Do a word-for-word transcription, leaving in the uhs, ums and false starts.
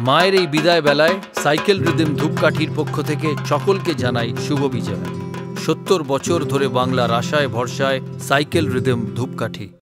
মায়ের এই বিদায় বেলায় সাইকেল রিদম ধূপকাঠির পক্ষ থেকে সকলকে জানাই শুভ বিজয়। সত্তর বছর ধরে বাংলার আশায় ভরসায় সাইকেল রিদম ধূপকাঠি।